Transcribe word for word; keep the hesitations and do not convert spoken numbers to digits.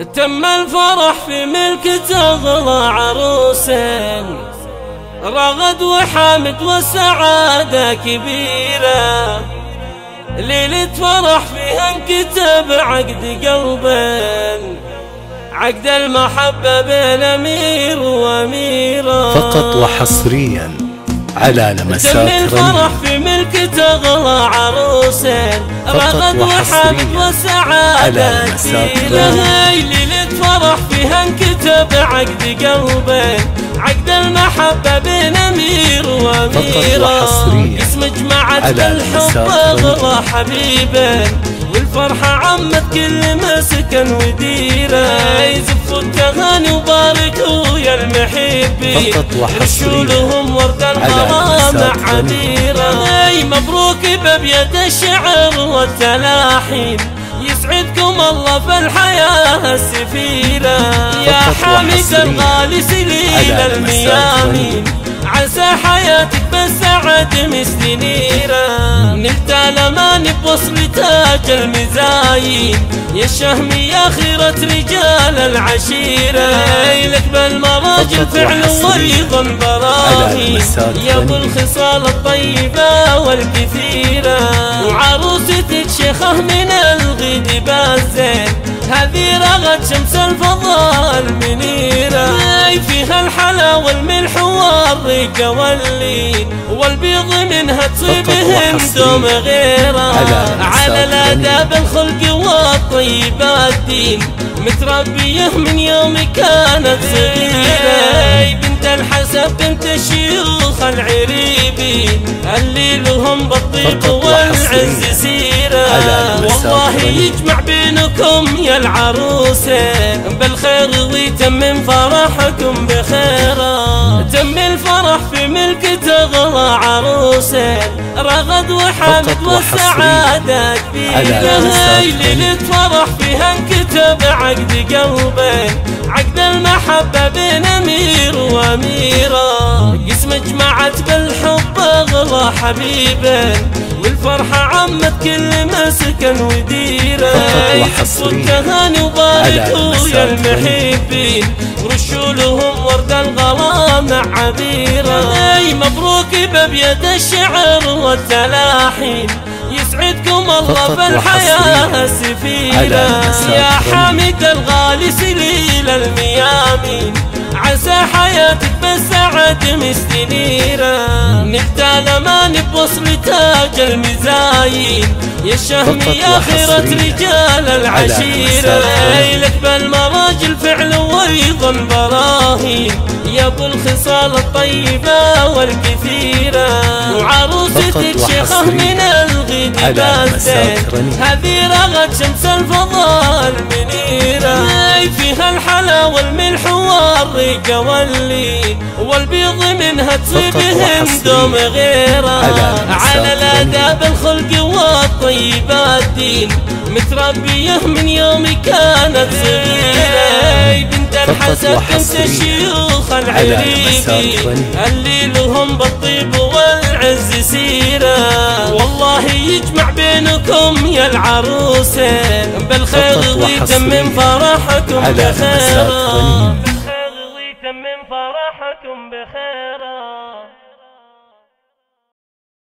تم الفرح في ملكة أغلى عروسين، رغد وحامد والسعادة كبيرة، ليلة فرح فيها انكتب عقد قلبين، عقد المحبة بين أمير وأميرة. فقط وحصريا على لمسات تم الفرح في ملكة أغلى عروسين، رغد وحامد والسعادة كبيرة، ليلة فرح فيها انكتب عقد قلبين، عقد المحبة بين أمير وأميرة، اسم جمعت بالحب أغلى حبيبين، والفرحة عمت كل مسكن وديرة، يزفوا التهاني وباركوا يا المحبين، رشوا لهم ورد الغرام عبيرة، مبروك بأبيض الشعر والتلاحين، يسعدكم الله في الحياة السفيرة، يا حامد الغالي سليل الميامين، عسى حياتك بالسعد مستنيرة، نلت الأمان بوصل تاج المزايين، يا الشهم يا خيرة رجال العشيرة، لك بالمراجل فعل وأيضا براهين، يا ابو الخصال الطيبة والكثيرة، وعروستك شيخة من الغد بالزين، هذه رغد شمس الفضاء المنيرة، فيها الحلا والملح والريق واللين، والبيض منها تصيبهم دوم غيره، على الآداب الخلق والطيبة الدين، متربية من يوم كانت صغيرة، بنت الحسب بنت الشيوخ العريبين، اللي لهم بالطيب والعز سيرة، والله يجمع بينكم يا العروسين بالخير ويتمم فرحكم بخيره، تم الفرح في ملكة أغلى عروسين، رغد وحامد والسعادة كبيرة، ليلة فرح فيها انكتب عقد قلبين، عقد المحبة بين أمير وأميرة، قسم جمعت بالحب أغلى حبيبين، والفرحة عمت كل مسكن وديرة، يكفوا التهاني وباركوا يا المحبين، ورشوا لهم ورد الغرام عبيرة، مبروك بأبيض الشعر والتلاحين، يسعدكم الله في الحياة السفيرة، يا حامد الغالي سليل الميامين، عسى حياتك بالسعد مستنيرة، نلت الأمان بوصل تاج المزايين، يا الشهم يا خيرة رجال العشيرة، لك بالمراجل فعل وأيضا براهين، يا ابو الخصال الطيبة والكثيرة، وعروستك شيخة من الغد بالزين، هذه رغد شمس الفضاء المنيرة، فيها الحلا والملح والريق واللين، والبيض منها تصيبهم دوم غيره، على الآداب الخلق والطيبة الدين، متربية من يوم كانت صغيرة، بنت الحسب بنت الشيوخ العريبين، اللي لهم بالطيب والعز سيرة، والله يجمع بينكم يا العروسين بالخير ويتمم فرحكم بخير.